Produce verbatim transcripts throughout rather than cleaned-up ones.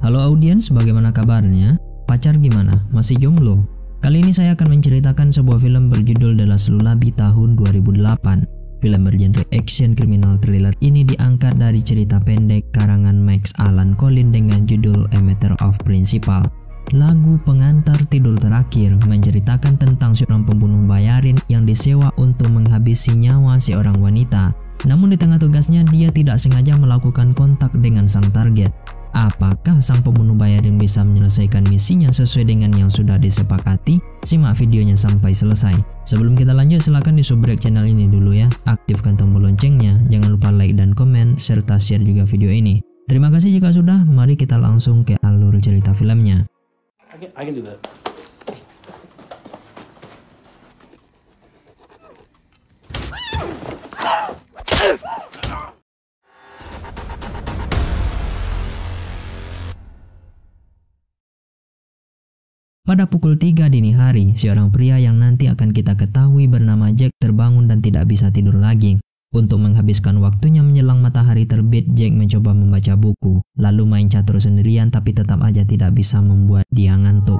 Halo audiens, bagaimana kabarnya? Pacar gimana? Masih jomblo? Kali ini saya akan menceritakan sebuah film berjudul The Last Lullaby tahun dua ribu delapan. Film bergenre action criminal thriller ini diangkat dari cerita pendek karangan Max Allan Collins dengan judul A Matter of Principle. Lagu pengantar tidur terakhir menceritakan tentang seorang pembunuh bayarin yang disewa untuk menghabisi nyawa seorang wanita. Namun di tengah tugasnya dia tidak sengaja melakukan kontak dengan sang target. Apakah sang pembunuh bayarin bisa menyelesaikan misinya sesuai dengan yang sudah disepakati? Simak videonya sampai selesai. Sebelum kita lanjut, silahkan disubrek channel ini dulu ya. Aktifkan tombol loncengnya, jangan lupa like dan komen, serta share juga video ini. Terima kasih jika sudah, mari kita langsung ke alur cerita filmnya. I can, I can do that. Pada pukul tiga dini hari, seorang pria yang nanti akan kita ketahui bernama Jack terbangun dan tidak bisa tidur lagi. Untuk menghabiskan waktunya menjelang matahari terbit, Jack mencoba membaca buku, lalu main catur sendirian tapi tetap aja tidak bisa membuat dia ngantuk.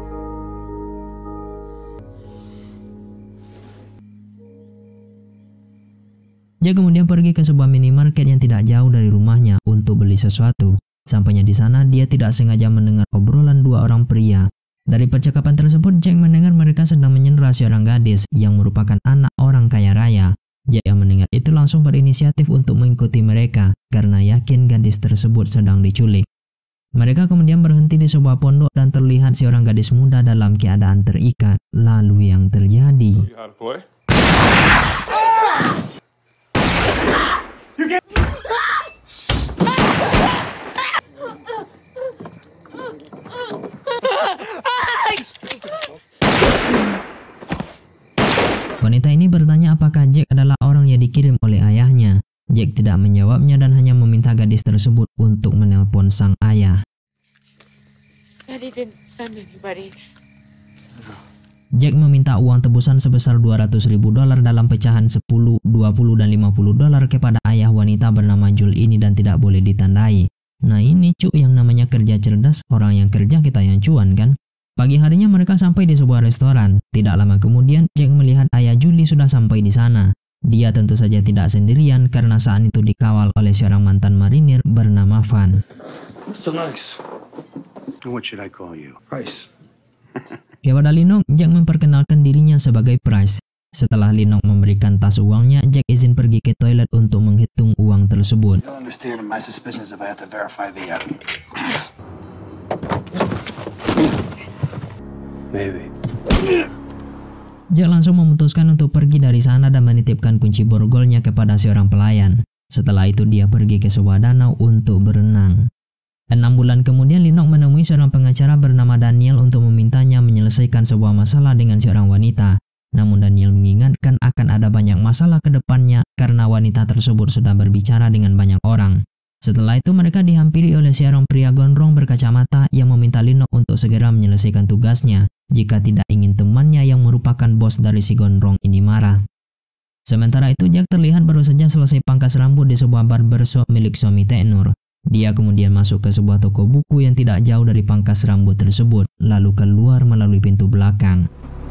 Jack kemudian pergi ke sebuah minimarket yang tidak jauh dari rumahnya untuk beli sesuatu. Sampainya di sana, dia tidak sengaja mendengar obrolan dua orang pria. Dari percakapan tersebut, Jack mendengar mereka sedang menyandera seorang gadis yang merupakan anak orang kaya raya. Jack yang mendengar itu langsung berinisiatif untuk mengikuti mereka karena yakin gadis tersebut sedang diculik. Mereka kemudian berhenti di sebuah pondok dan terlihat seorang gadis muda dalam keadaan terikat. Lalu yang terjadi? Wanita ini bertanya apakah Jack adalah orang yang dikirim oleh ayahnya. Jack tidak menjawabnya dan hanya meminta gadis tersebut untuk menelpon sang ayah. Jack meminta uang tebusan sebesar dua ratus ribu dolar dalam pecahan sepuluh, dua puluh, dan lima puluh dolar kepada ayah wanita bernama Jul ini dan tidak boleh ditandai. Nah ini cuk yang namanya kerja cerdas, orang yang kerja kita yang cuan kan? Pagi harinya mereka sampai di sebuah restoran. Tidak lama kemudian Jack melihat ayah Julie sudah sampai di sana. Dia tentu saja tidak sendirian karena saat itu dikawal oleh seorang mantan marinir bernama Van. So nice. What should I call you? Price. Kepada Linok, Jack memperkenalkan dirinya sebagai Price. Setelah Linok memberikan tas uangnya, Jack izin pergi ke toilet untuk menghitung uang tersebut. You'll understand my suspicions if I have to verify the uh... Maybe. Jack langsung memutuskan untuk pergi dari sana dan menitipkan kunci borgolnya kepada seorang pelayan. Setelah itu dia pergi ke sebuah danau untuk berenang. Enam bulan kemudian Linok menemui seorang pengacara bernama Daniel untuk memintanya menyelesaikan sebuah masalah dengan seorang wanita. Namun Daniel mengingatkan akan ada banyak masalah ke depannya karena wanita tersebut sudah berbicara dengan banyak orang. Setelah itu mereka dihampiri oleh seorang pria gondrong berkacamata yang meminta Linok untuk segera menyelesaikan tugasnya jika tidak ingin temannya yang merupakan bos dari si gondrong ini marah. Sementara itu Jack terlihat baru saja selesai pangkas rambut di sebuah barbershop milik suami Teknur. Dia kemudian masuk ke sebuah toko buku yang tidak jauh dari pangkas rambut tersebut, lalu keluar melalui pintu belakang.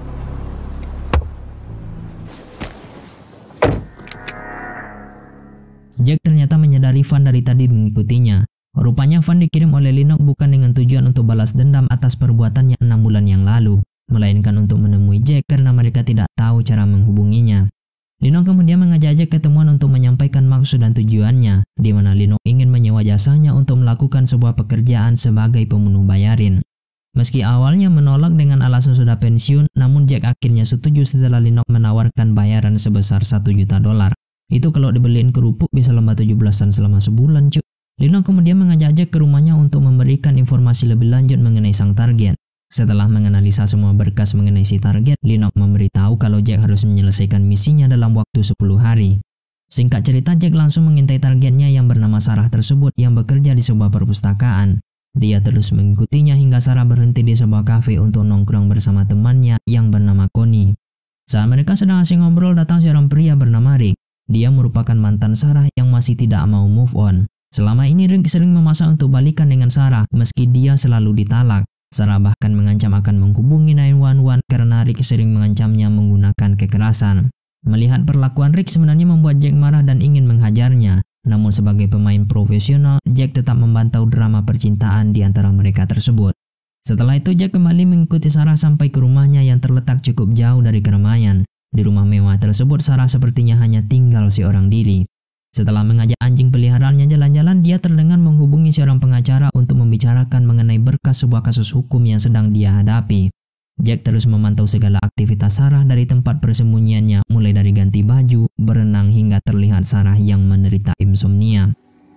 Jack ternyata menyadari Van dari tadi mengikutinya. Rupanya Van dikirim oleh Linok bukan dengan tujuan untuk balas dendam atas perbuatannya enam bulan yang lalu, melainkan untuk menemui Jack karena mereka tidak tahu cara menghubunginya. Linok kemudian mengajak Jack ketemuan untuk menyampaikan maksud dan tujuannya, di mana Linok ingin menyewa jasanya untuk melakukan sebuah pekerjaan sebagai pembunuh bayarin. Meski awalnya menolak dengan alasan sudah pensiun, namun Jack akhirnya setuju setelah Linok menawarkan bayaran sebesar satu juta dolar. Itu kalau dibeliin kerupuk bisa lomba tujuh belasan selama sebulan cuk. Linok kemudian mengajak Jack ke rumahnya untuk memberikan informasi lebih lanjut mengenai sang target. Setelah menganalisa semua berkas mengenai si target, Linok memberitahu kalau Jack harus menyelesaikan misinya dalam waktu sepuluh hari. Singkat cerita, Jack langsung mengintai targetnya yang bernama Sarah tersebut yang bekerja di sebuah perpustakaan. Dia terus mengikutinya hingga Sarah berhenti di sebuah kafe untuk nongkrong bersama temannya yang bernama Connie. Saat mereka sedang asing ngobrol, datang seorang pria bernama Rick. Dia merupakan mantan Sarah yang masih tidak mau move on. Selama ini Rick sering memasak untuk balikan dengan Sarah meski dia selalu ditalak. Sarah bahkan mengancam akan menghubungi nine one one karena Rick sering mengancamnya menggunakan kekerasan. Melihat perlakuan Rick sebenarnya membuat Jack marah dan ingin menghajarnya. Namun sebagai pemain profesional, Jack tetap memantau drama percintaan di antara mereka tersebut. Setelah itu Jack kembali mengikuti Sarah sampai ke rumahnya yang terletak cukup jauh dari keramaian. Di rumah mewah tersebut Sarah sepertinya hanya tinggal seorang diri. Setelah mengajak anjing peliharaannya jalan-jalan, dia terdengar menghubungi seorang pengacara untuk membicarakan mengenai berkas sebuah kasus hukum yang sedang dia hadapi. Jack terus memantau segala aktivitas Sarah dari tempat persembunyiannya, mulai dari ganti baju, berenang hingga terlihat Sarah yang menderita insomnia.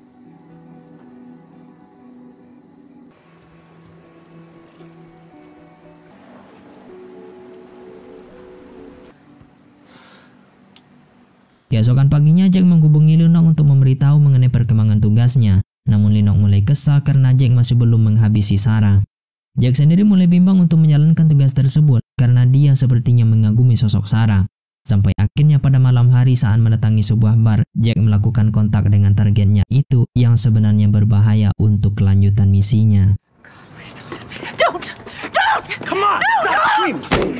Keesokan paginya Jack menghubungi Lynok untuk memberitahu mengenai perkembangan tugasnya. Namun Lynok mulai kesal karena Jack masih belum menghabisi Sarah. Jack sendiri mulai bimbang untuk menjalankan tugas tersebut karena dia sepertinya mengagumi sosok Sarah. Sampai akhirnya pada malam hari saat mendatangi sebuah bar, Jack melakukan kontak dengan targetnya itu yang sebenarnya berbahaya untuk kelanjutan misinya. Don't! Don't! Come on! Stop screaming!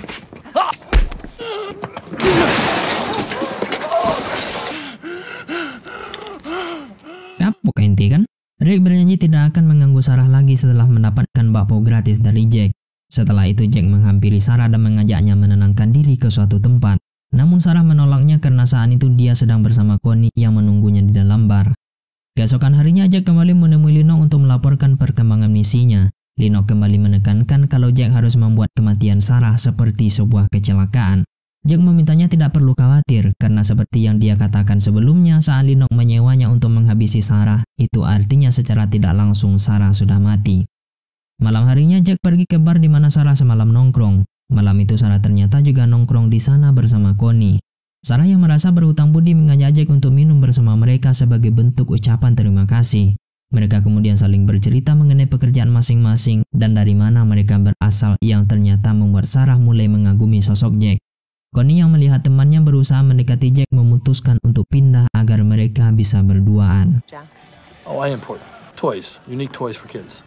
Kapok ente kan? Rick berjanji tidak akan mengganggu Sarah lagi setelah mendapatkan bakpao gratis dari Jack. Setelah itu Jack menghampiri Sarah dan mengajaknya menenangkan diri ke suatu tempat. Namun Sarah menolaknya karena saat itu dia sedang bersama Connie yang menunggunya di dalam bar. Keesokan harinya Jack kembali menemui Lynok untuk melaporkan perkembangan misinya. Lynok kembali menekankan kalau Jack harus membuat kematian Sarah seperti sebuah kecelakaan. Jack memintanya tidak perlu khawatir karena seperti yang dia katakan sebelumnya saat Lynok menyewanya untuk menghabisi Sarah, itu artinya secara tidak langsung Sarah sudah mati. Malam harinya Jack pergi ke bar di mana Sarah semalam nongkrong. Malam itu Sarah ternyata juga nongkrong di sana bersama Connie. Sarah yang merasa berhutang budi mengajak Jack untuk minum bersama mereka sebagai bentuk ucapan terima kasih. Mereka kemudian saling bercerita mengenai pekerjaan masing-masing dan dari mana mereka berasal yang ternyata membuat Sarah mulai mengagumi sosok Jack. Connie yang melihat temannya berusaha mendekati Jack memutuskan untuk pindah agar mereka bisa berduaan. Oh, I import toys. Unique toys for kids.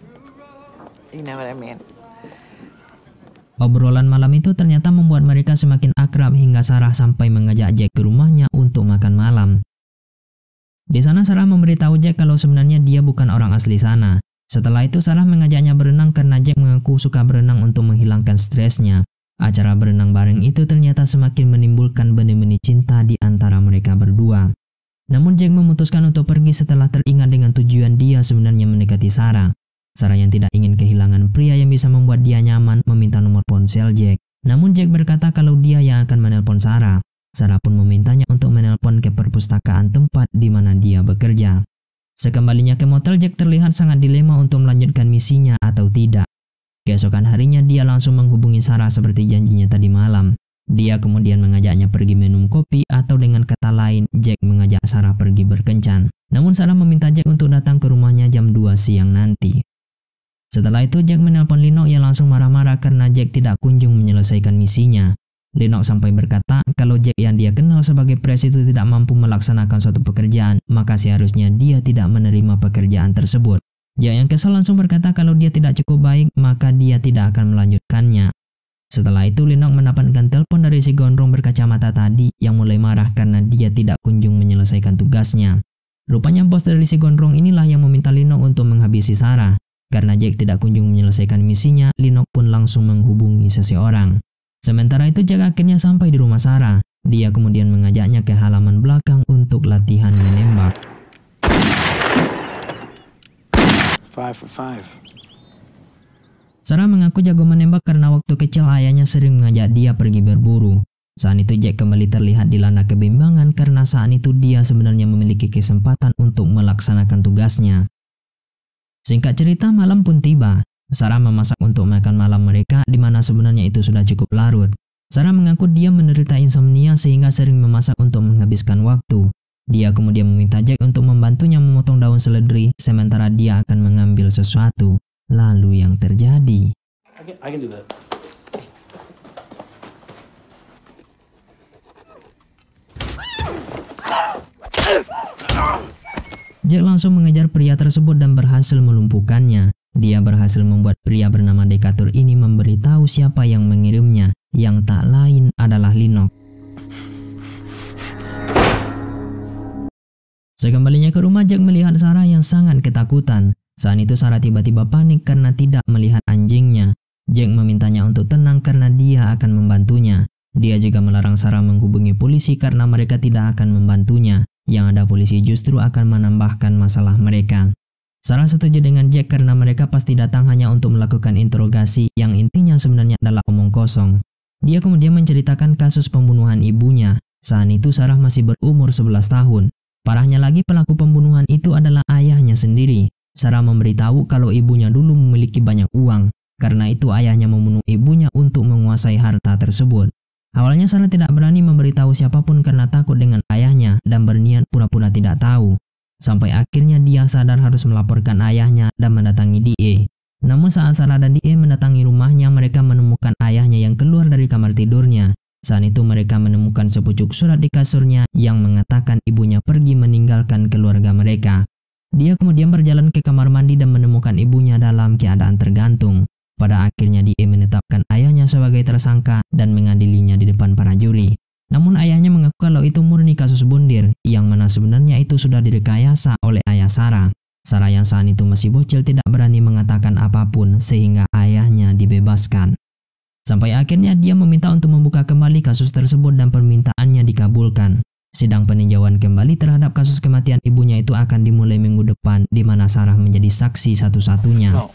You know what I mean. Obrolan malam itu ternyata membuat mereka semakin akrab hingga Sarah sampai mengajak Jack ke rumahnya untuk makan malam. Di sana Sarah memberitahu Jack kalau sebenarnya dia bukan orang asli sana. Setelah itu Sarah mengajaknya berenang karena Jack mengaku suka berenang untuk menghilangkan stresnya. Acara berenang bareng itu ternyata semakin menimbulkan benih-benih cinta di antara mereka berdua. Namun Jack memutuskan untuk pergi setelah teringat dengan tujuan dia sebenarnya mendekati Sarah. Sarah yang tidak ingin kehilangan pria yang bisa membuat dia nyaman meminta nomor ponsel Jack. Namun Jack berkata kalau dia yang akan menelpon Sarah. Sarah pun memintanya untuk menelpon ke perpustakaan tempat di mana dia bekerja. Sekembalinya ke motel, Jack terlihat sangat dilema untuk melanjutkan misinya atau tidak. Keesokan harinya dia langsung menghubungi Sarah seperti janjinya tadi malam. Dia kemudian mengajaknya pergi minum kopi atau dengan kata lain Jack mengajak Sarah pergi berkencan. Namun Sarah meminta Jack untuk datang ke rumahnya jam dua siang nanti. Setelah itu Jack menelpon Lynok yang langsung marah-marah karena Jack tidak kunjung menyelesaikan misinya. Lynok sampai berkata kalau Jack yang dia kenal sebagai pres itu tidak mampu melaksanakan suatu pekerjaan, maka seharusnya dia tidak menerima pekerjaan tersebut. Jack yang kesal langsung berkata kalau dia tidak cukup baik, maka dia tidak akan melanjutkannya. Setelah itu Lynok mendapatkan telepon dari si gondrong berkacamata tadi yang mulai marah karena dia tidak kunjung menyelesaikan tugasnya. Rupanya bos dari si gondrong inilah yang meminta Lynok untuk menghabisi Sarah. Karena Jack tidak kunjung menyelesaikan misinya, Lynok pun langsung menghubungi seseorang. Sementara itu Jack akhirnya sampai di rumah Sarah. Dia kemudian mengajaknya ke halaman belakang untuk latihan menembak. Five for five. Sarah mengaku jago menembak karena waktu kecil ayahnya sering mengajak dia pergi berburu. Saat itu Jack kembali terlihat dilanda kebimbangan karena saat itu dia sebenarnya memiliki kesempatan untuk melaksanakan tugasnya. Singkat cerita, malam pun tiba. Sarah memasak untuk makan malam mereka di mana sebenarnya itu sudah cukup larut. Sarah mengaku dia menderita insomnia sehingga sering memasak untuk menghabiskan waktu. Dia kemudian meminta Jack untuk membantunya memotong daun seledri sementara dia akan mengambil sesuatu. Lalu yang terjadi. I can, I can do that. Thanks. Jack langsung mengejar pria tersebut dan berhasil melumpuhkannya. Dia berhasil membuat pria bernama Decatur ini memberitahu siapa yang mengirimnya, yang tak lain adalah Lynok. Sekembalinya ke rumah, Jack melihat Sarah yang sangat ketakutan. Saat itu Sarah tiba-tiba panik karena tidak melihat anjingnya. Jack memintanya untuk tenang karena dia akan membantunya. Dia juga melarang Sarah menghubungi polisi karena mereka tidak akan membantunya. Yang ada polisi justru akan menambahkan masalah mereka. Sarah setuju dengan Jack karena mereka pasti datang hanya untuk melakukan interogasi yang intinya sebenarnya adalah omong kosong. Dia kemudian menceritakan kasus pembunuhan ibunya. Saat itu Sarah masih berumur sebelas tahun. Parahnya lagi, pelaku pembunuhan itu adalah ayahnya sendiri. Sarah memberitahu kalau ibunya dulu memiliki banyak uang. Karena itu ayahnya membunuh ibunya untuk menguasai harta tersebut. Awalnya Sarah tidak berani memberitahu siapapun karena takut dengan ayahnya dan berniat pura-pura tidak tahu. Sampai akhirnya dia sadar harus melaporkan ayahnya dan mendatangi D A. Namun saat Sarah dan D A mendatangi rumahnya, mereka menemukan ayahnya yang keluar dari kamar tidurnya. Saat itu mereka menemukan sepucuk surat di kasurnya yang mengatakan ibunya pergi meninggalkan keluarga mereka. Dia kemudian berjalan ke kamar mandi dan menemukan ibunya dalam keadaan tergantung. Pada akhirnya D A menetapkan ayahnya sebagai tersangka dan mengadilinya di depan para juri. Namun ayahnya mengaku kalau itu murni kasus bundir, yang mana sebenarnya itu sudah direkayasa oleh ayah Sarah. Sarah yang saat itu masih bocil tidak berani mengatakan apapun sehingga ayahnya dibebaskan. Sampai akhirnya dia meminta untuk membuka kembali kasus tersebut dan permintaannya dikabulkan. Sidang peninjauan kembali terhadap kasus kematian ibunya itu akan dimulai minggu depan, di mana Sarah menjadi saksi satu-satunya. No.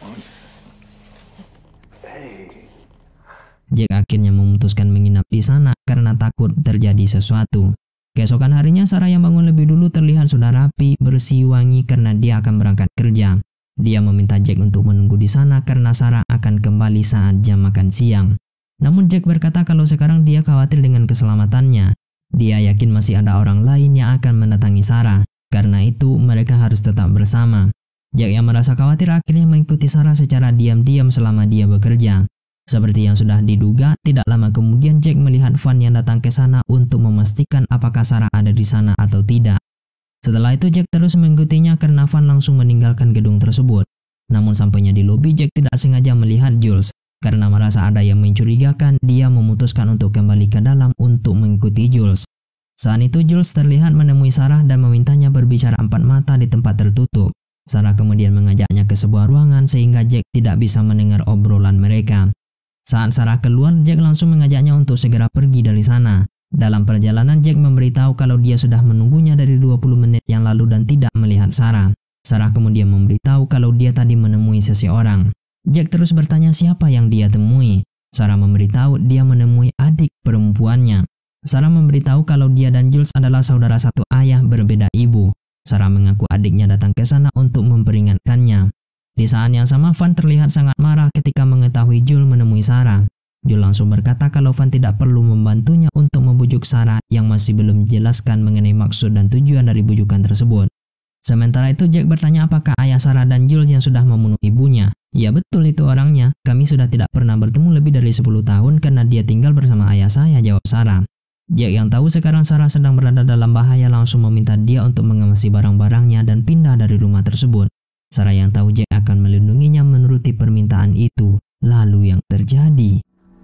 Jack akhirnya memutuskan menginap di sana karena takut terjadi sesuatu. Keesokan harinya Sarah yang bangun lebih dulu terlihat sudah rapi, bersih, wangi karena dia akan berangkat kerja. Dia meminta Jack untuk menunggu di sana karena Sarah akan kembali saat jam makan siang. Namun Jack berkata kalau sekarang dia khawatir dengan keselamatannya. Dia yakin masih ada orang lain yang akan mendatangi Sarah. Karena itu mereka harus tetap bersama. Jack yang merasa khawatir akhirnya mengikuti Sarah secara diam-diam selama dia bekerja. Seperti yang sudah diduga, tidak lama kemudian Jack melihat Van yang datang ke sana untuk memastikan apakah Sarah ada di sana atau tidak. Setelah itu Jack terus mengikutinya karena Van langsung meninggalkan gedung tersebut. Namun sampainya di lobi, Jack tidak sengaja melihat Jules. Karena merasa ada yang mencurigakan, dia memutuskan untuk kembali ke dalam untuk mengikuti Jules. Saat itu Jules terlihat menemui Sarah dan memintanya berbicara empat mata di tempat tertutup. Sarah kemudian mengajaknya ke sebuah ruangan sehingga Jack tidak bisa mendengar obrolan mereka. Saat Sarah keluar, Jack langsung mengajaknya untuk segera pergi dari sana. Dalam perjalanan, Jack memberitahu kalau dia sudah menunggunya dari dua puluh menit yang lalu dan tidak melihat Sarah. Sarah kemudian memberitahu kalau dia tadi menemui seseorang. Jack terus bertanya siapa yang dia temui. Sarah memberitahu dia menemui adik perempuannya. Sarah memberitahu kalau dia dan Jules adalah saudara satu ayah berbeda ibu. Sarah mengaku adiknya datang ke sana untuk memperingatkannya. Di saat yang sama, Van terlihat sangat marah ketika mengetahui Jules menemui Sarah. Jules langsung berkata kalau Van tidak perlu membantunya untuk membujuk Sarah yang masih belum dijelaskan mengenai maksud dan tujuan dari bujukan tersebut. Sementara itu Jack bertanya apakah ayah Sarah dan Jules yang sudah membunuh ibunya. Ya betul, itu orangnya. Kami sudah tidak pernah bertemu lebih dari sepuluh tahun karena dia tinggal bersama ayah saya, jawab Sarah. Jack yang tahu sekarang Sarah sedang berada dalam bahaya langsung meminta dia untuk mengemasi barang-barangnya dan pindah dari rumah tersebut. Sarah yang tahu Jack akan melindunginya menuruti permintaan itu. Lalu yang terjadi?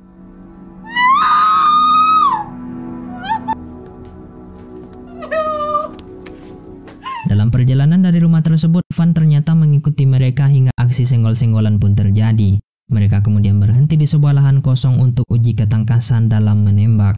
Dalam perjalanan dari rumah tersebut, Van ternyata mengikuti mereka hingga aksi senggol-senggolan pun terjadi. Mereka kemudian berhenti di sebuah lahan kosong untuk uji ketangkasan dalam menembak.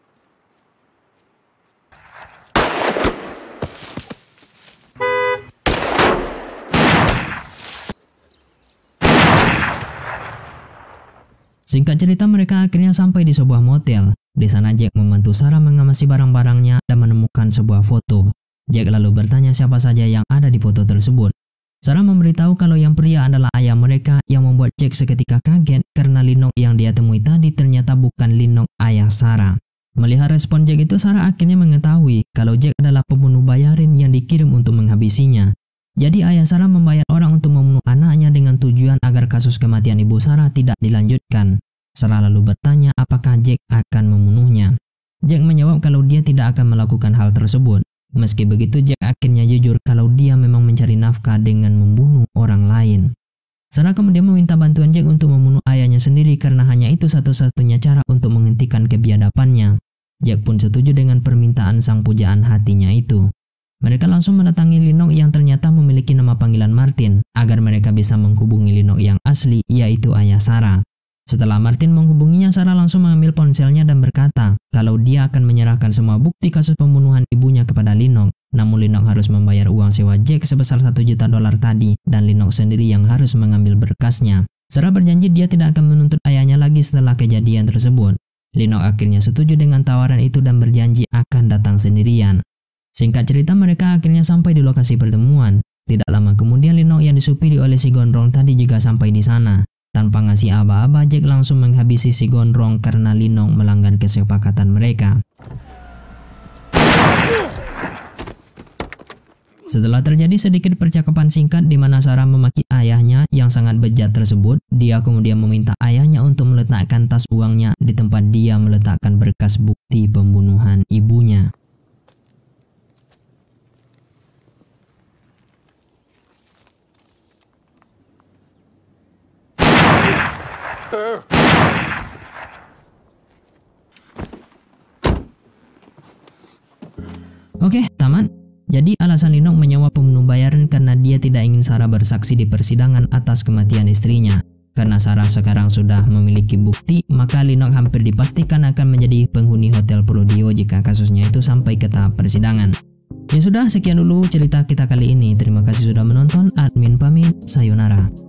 Singkat cerita, mereka akhirnya sampai di sebuah motel. Di sana Jack membantu Sarah mengamasi barang-barangnya dan menemukan sebuah foto. Jack lalu bertanya siapa saja yang ada di foto tersebut. Sarah memberitahu kalau yang pria adalah ayah mereka, yang membuat Jack seketika kaget karena Lynok yang dia temui tadi ternyata bukan Lynok ayah Sarah. Melihat respon Jack itu, Sarah akhirnya mengetahui kalau Jack adalah pembunuh bayarin yang dikirim untuk menghabisinya. Jadi ayah Sarah membayar orang untuk membunuh anaknya dengan tujuan agar kasus kematian ibu Sarah tidak dilanjutkan. Sarah lalu bertanya apakah Jack akan membunuhnya. Jack menjawab kalau dia tidak akan melakukan hal tersebut. Meski begitu, Jack akhirnya jujur kalau dia memang mencari nafkah dengan membunuh orang lain. Sarah kemudian meminta bantuan Jack untuk membunuh ayahnya sendiri karena hanya itu satu-satunya cara untuk menghentikan kebiadabannya. Jack pun setuju dengan permintaan sang pujaan hatinya itu. Mereka langsung mendatangi Lynok yang ternyata memiliki nama panggilan Martin agar mereka bisa menghubungi Lynok yang asli, yaitu ayah Sarah. Setelah Martin menghubunginya, Sarah langsung mengambil ponselnya dan berkata kalau dia akan menyerahkan semua bukti kasus pembunuhan ibunya kepada Lynok. Namun Lynok harus membayar uang sewa Jack sebesar satu juta dolar tadi dan Lynok sendiri yang harus mengambil berkasnya. Sarah berjanji dia tidak akan menuntut ayahnya lagi setelah kejadian tersebut. Lynok akhirnya setuju dengan tawaran itu dan berjanji akan datang sendirian. Singkat cerita, mereka akhirnya sampai di lokasi pertemuan. Tidak lama kemudian Lynok yang disupiri oleh si gondrong tadi juga sampai di sana. Tanpa ngasih aba-aba, Jack langsung menghabisi si gondrong karena Lynok melanggar kesepakatan mereka. Setelah terjadi sedikit percakapan singkat di mana Sarah memaki ayahnya yang sangat bejat tersebut, dia kemudian meminta ayahnya untuk meletakkan tas uangnya di tempat dia meletakkan berkas bukti pembunuhan ibunya. Oke, tamat. Jadi alasan Lynok menyewa pembunuh bayaran karena dia tidak ingin Sarah bersaksi di persidangan atas kematian istrinya. Karena Sarah sekarang sudah memiliki bukti, maka Lynok hampir dipastikan akan menjadi penghuni Hotel Prudio jika kasusnya itu sampai ke tahap persidangan. Ya sudah, sekian dulu cerita kita kali ini. Terima kasih sudah menonton. Admin pamit, sayonara.